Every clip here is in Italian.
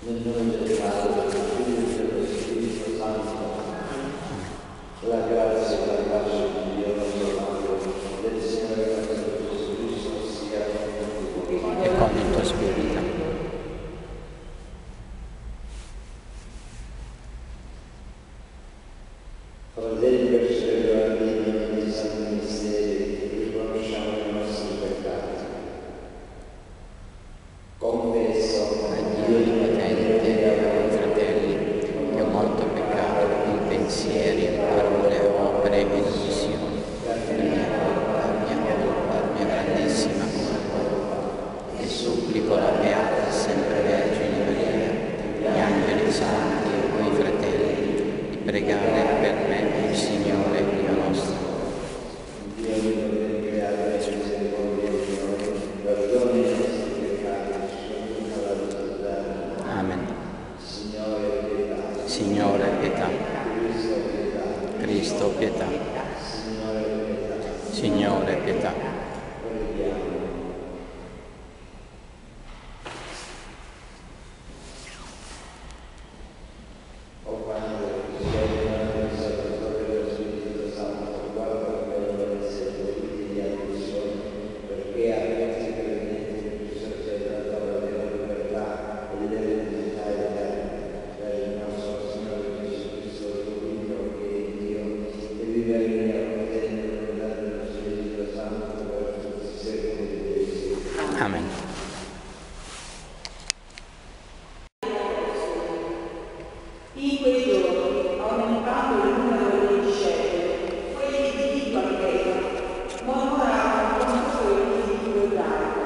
Nel nome del Padre, del Figlio e dello Spirito Santo, la grazia e la pace di Dio nostro Padre, del Signore nostro Gesù Cristo sia con tutti e con il tuo spirito. Fratelli, per celebrare i santi misteri, riconosciamo i nostri peccati. Confesso A Dio Onnipotente e ai fratelli che ho molto peccato in pensieri, parole, opere e omissioni, per mia grandissima colpa. E supplico la Beata sempre Vergine Maria, gli angeli santi e voi fratelli, di pregare per me il Signore Dio nostro. Dio Onnipotente, che abbia misericordia di noi, perdoni i nostri peccati, ci conduca alla vita eterna. Amen. Signore, pietà. Signore, pietà. Cristo, pietà. Cristo, pietà. Signore, pietà. Signore, pietà. Preghiamo. O Padre, che sei nel Salvatore dello Spirito Santo, guarda per essere figli di adozione, perché a questi credenti tu sei dato la vera libertà e l'eredità eterna, per il nostro Signore Gesù Cristo, tuo Figlio, che è Dio, e vive e regna con te nell'unità dello Spirito Santo per tutti i secoli dei secoli. Amen. In quei giorni, aumentando il numero dei discepoli, quelli di Tito Andrea mormoravano contro quelli di Tito Ebraico,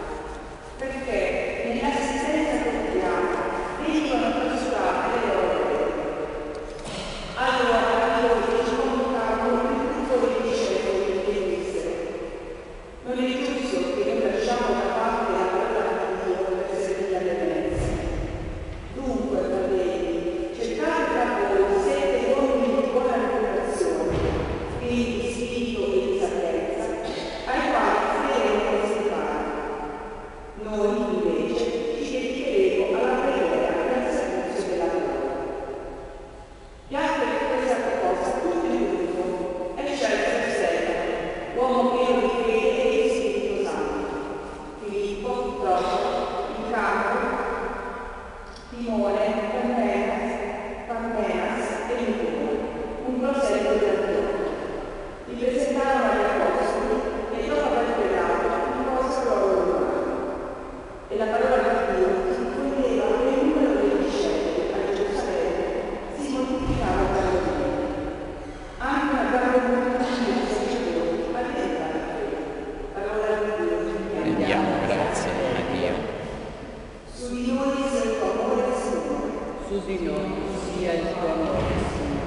perché nell'assistenza quotidiana venivano trascurate le loro opere. Allora loro ci convocavano il gruppo dei discepoli e dissero: non è giusto che noi lasciamo da parte la parola di Dio per servire alle messe. Dunque, fratelli, cercate tra voi 7 uomini di buona reputazione, pieni di spirito e di sapienza, ai quali faremo consigliare. Noi, invece, ci dedicheremo alla preghiera e al servizio della parola. Piacque che questa proposta tutto il gruppo e scelse Stefano, uomo pieno di fede e di Spirito Santo, Filippo, Procolo, Nicandro, Timone, Parmenas e Nicolo, un prosello di Antiochia. Li presentarono agli apostoli e dopo aver pregato imposero loro le mani. E la parola di Dio si diffondeva e il numero dei discepoli a Gerusalemme si moltiplicava gradualmente. Anche una grande moltitudine di seguitori addetta alla fede. Parola di Dio, Rendiamo grazie a Dio. su di noi sia il tuo amore, Signore. Su di noi sia il tuo amore, Signore.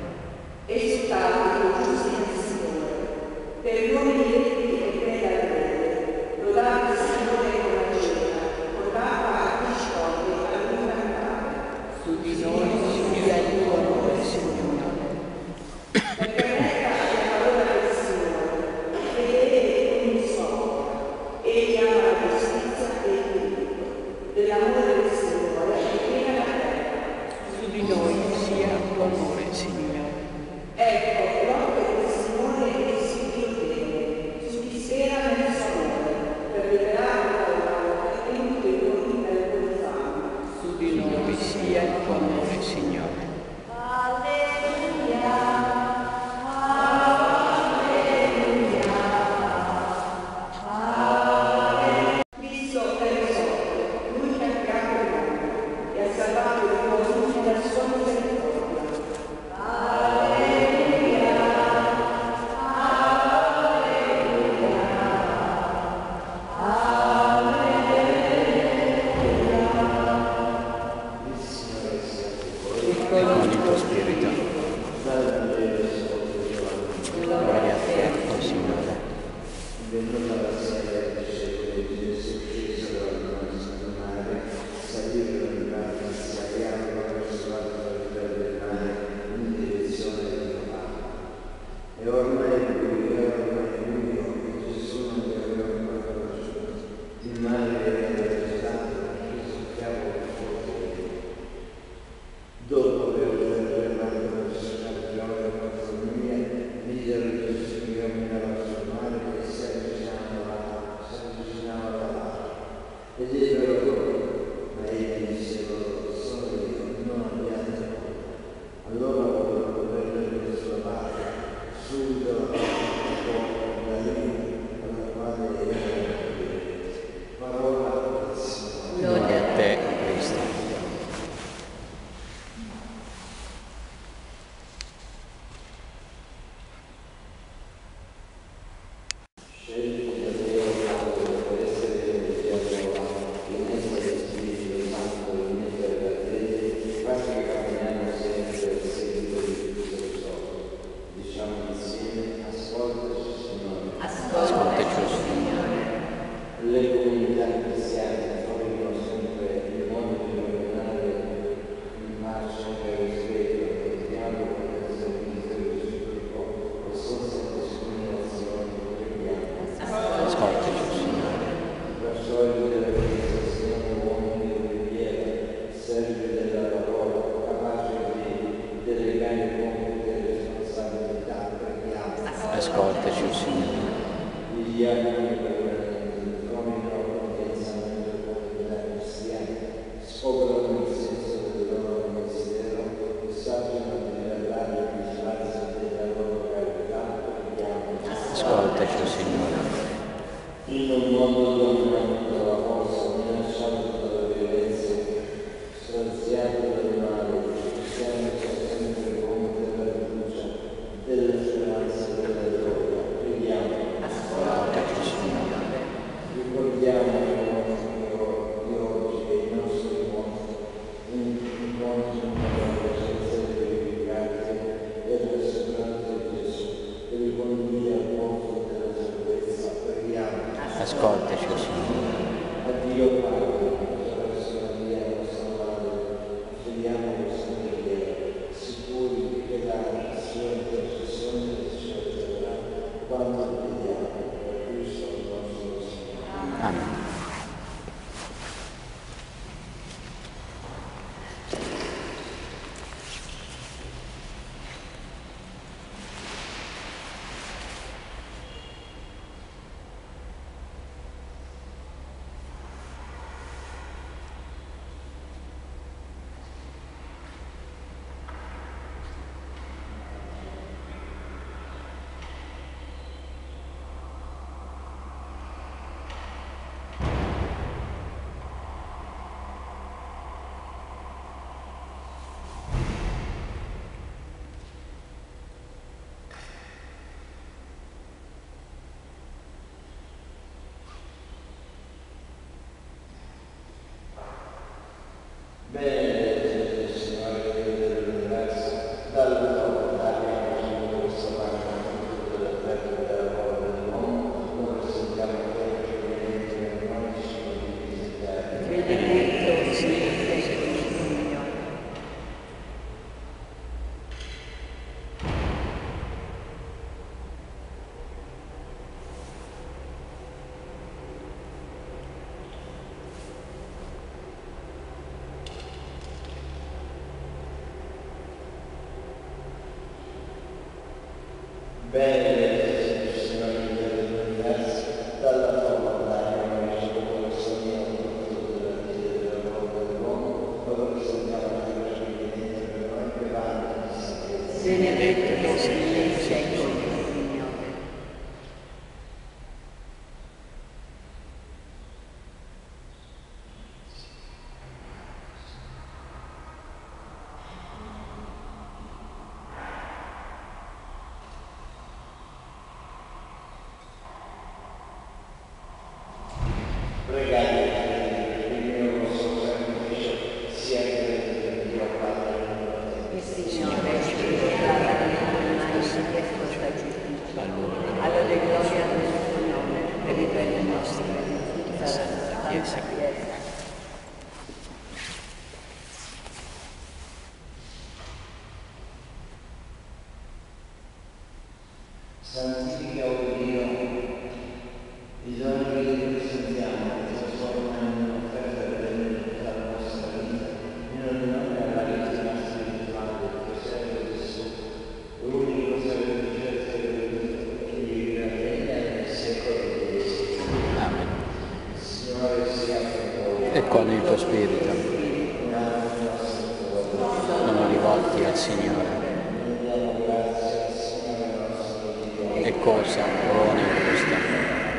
Esultate con giusti nel Signore, per i uomini eletti e per la fede, lodate il Signore con la cena, portata a discorde a lui cantare. Su di noi sia il tuo amore, Signore. Perché reca la parola del Signore, fedele e unisono, egli ama la giustizia e il diritto, dell'amore del Signore e piena la terra. Su di noi sia il tuo amore, Signore. Ecco, l'opera del Signore è su Dio bene, su chi spera nel suo amore, per liberare la parola e tutti i giorni del tuo fame. Su di noi sia il tuo amore, Signore. Alleluia, alleluia, alleluia. Ed ebbero loro, ma egli disse loro, sono io, non abbiate paura. Allora vollero prendere sulla barca, subito la da lì, alla quale era parola del Signore. Lode a te, Cristo. Le comunità cristiane trovino sempre il modo di governare in marcia per il sveglio, e il dialogo per il servizio reciproco e senza discriminazione. Ascoltaci, Signore. Perciò il della Chiesa siano uomini di preghiera, servi della parola, capaci di delegare compiti e responsabilità. Preghiamo. Ascoltaci, Signore. I diavoli trovino l'organizzazione della comunità cristiana, scoprono il senso del loro ministero e sappiano rivelare gli spazi della loro carità. Preghiamo. Ascoltaci, Signore. In un mondo dominato dalla forza, minacciato dalla violenza, straziato dal male, i cristiani sono sempre conti della fiducia, della speranza e della gioia. Preghiamo. Ascoltaci, Signore. Ricordiamo di oggi che i nostri morti incontrano la presenza di grazie e il resurretto di Gesù e li conduce al porto della salvezza. Preghiamo. Ascoltaci, Signore. A Dio Padre, attraverso Maria, nostra Madre, affidiamo questa preghiera, sicuri che la sua intercessione ci aiuterà quando chiediamo per Cristo il nostro Signore. Amen. Bene, Signore Dio dell'universo, dalla tua bontà abbiamo questo mancato della terra e della parola dell'uomo, non presentiamo te che vieni per noi, ci puoi visitare. Benedetto sia te, Signore. Bene, Signore Dio dell'universo, dalla tua bontà abbiamo ricevuto questo mio frutto della vita e della parola dell'uomo, lo presentiamo te che vieni per noi, che vanno di sapienza. Benedetto sia te, Signore. Pregate che il mio vostro sacrificio sia credente per Dio Padre. Il Signore ci ricorderà mai si è questa giustizia. Alla gloria del suo nome, per il bene nostro e di tutta la santa Chiesa. Santifica, o Dio, i doni che ti presentiamo, che trasformano in un'offerta per la nostra vita, in onore alla vita spirituale che serve Gesù, l'unico sacrificio che gli regna nel secolo X. Amen. Il Signore sia con e con il tuo spirito. Sono rivolti al Signore. E cosa buona e giusta.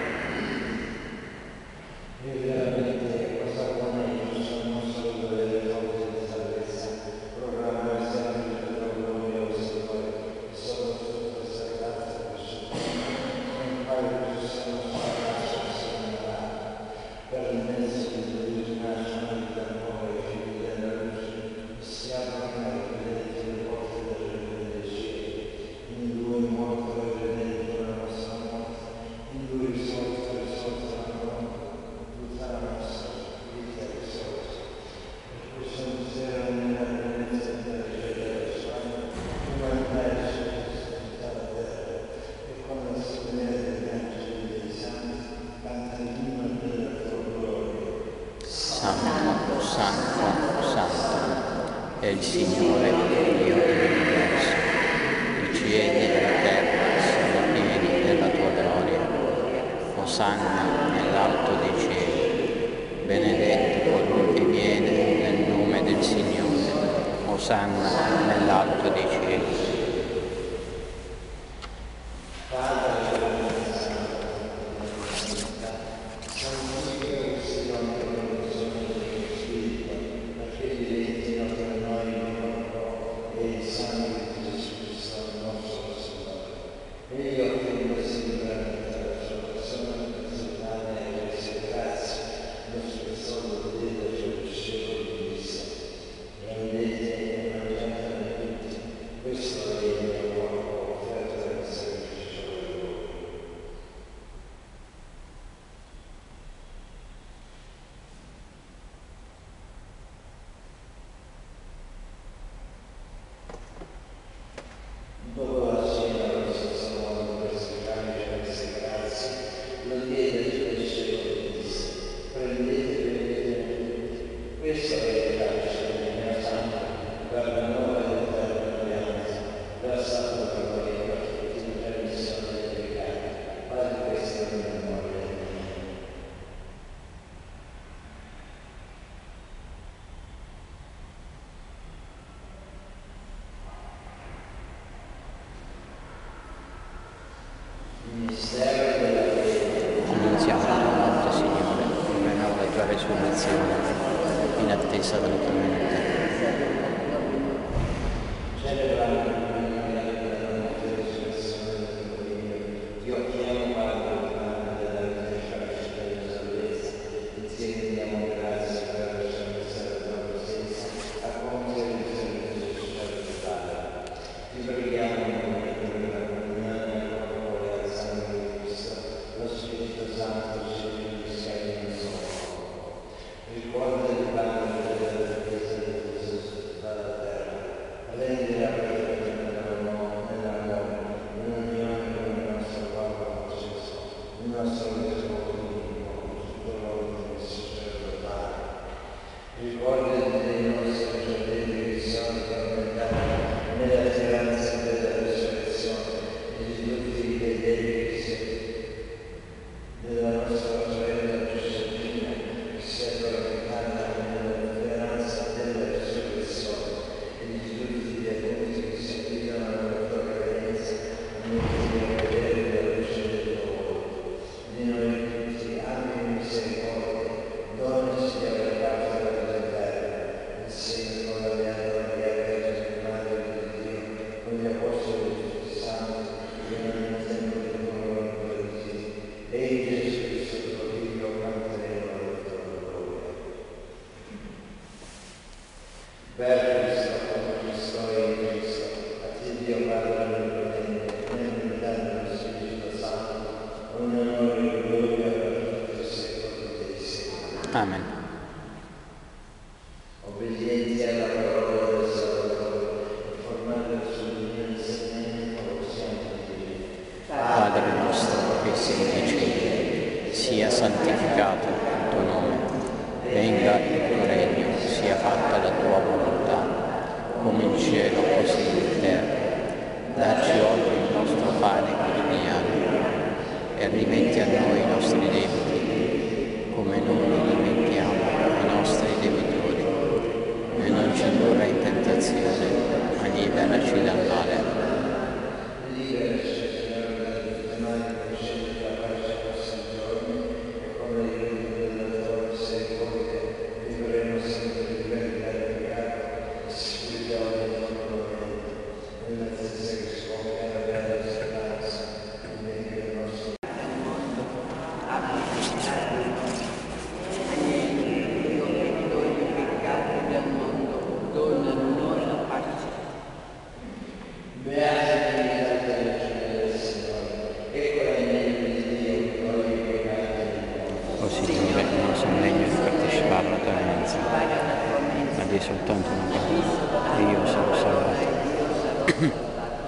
Santo, Santo, Santo è il Signore Dio dell'universo. I cieli e la terra sono pieni della tua gloria. Osanna nell'alto dei cieli. Benedetto colui che viene nel nome del Signore. Osanna nell'alto dei cieli. Annunziamo la tua morte, Signore, proclamiamo la tua resurrezione in attesa della tua venuta. Amen. Obbedienti alla parola del Salvatore, formata sull'insegnamento possiamo dire: Padre nostro che sei nei cieli, sia santificato il tuo nome, venga il tuo regno, sia fatta la tua volontà, come in cielo così in terra. Dacci oggi il nostro pane quotidiano e rimetti a noi i nostri debiti, come noi li rimettiamo ai Signore, non sono degno di partecipare alla tua mensa, ma di soltanto una parola, e io sarò salvato.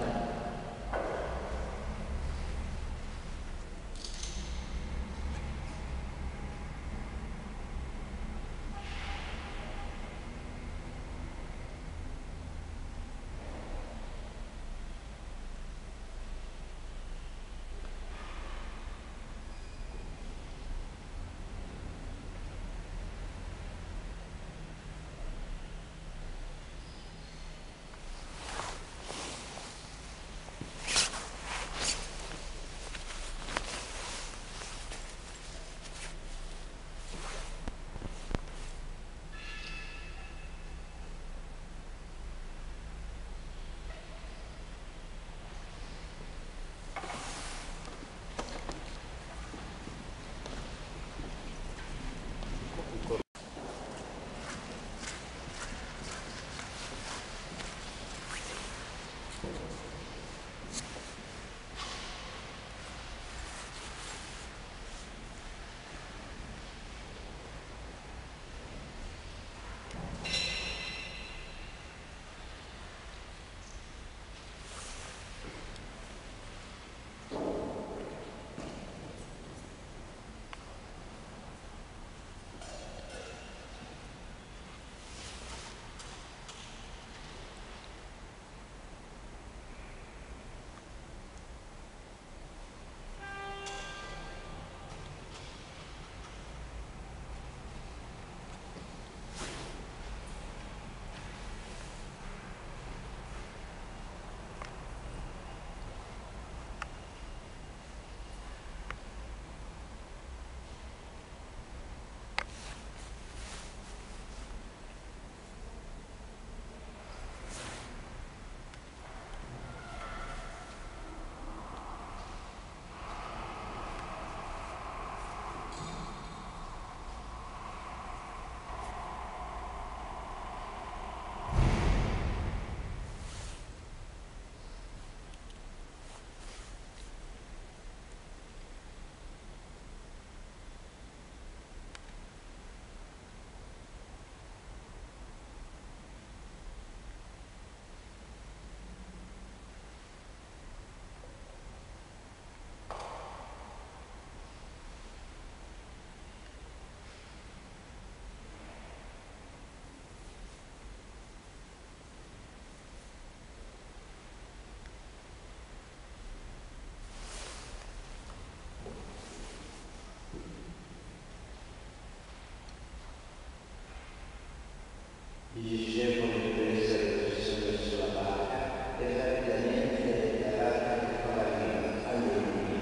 I discepoli presero posizione sulla barca e rapidamente davanti con la vita agli uomini.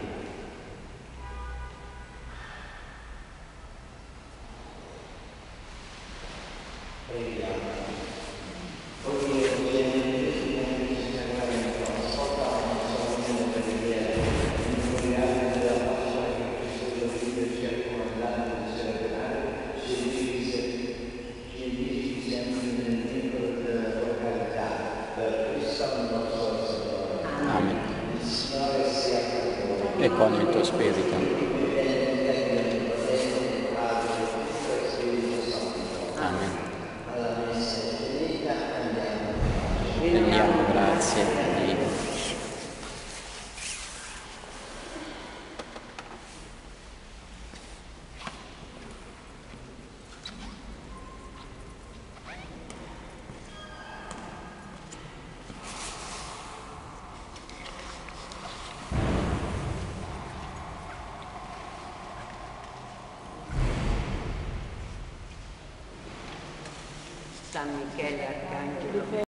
Preghiamo. Poiché ovviamente si necessariamente ascoltano solamente per vedere il gloriare della passione che Cristo Dio ci ha comandato di celebrare, ci divisi sempre nel vincolo della località, per Cristo il nostro Signore. Amen. Il Signore sia con voi. E con il tuo spirito. Amen. Alla messa finita andiamo. Rendiamo grazie a Dio. San Michele Arcangelo.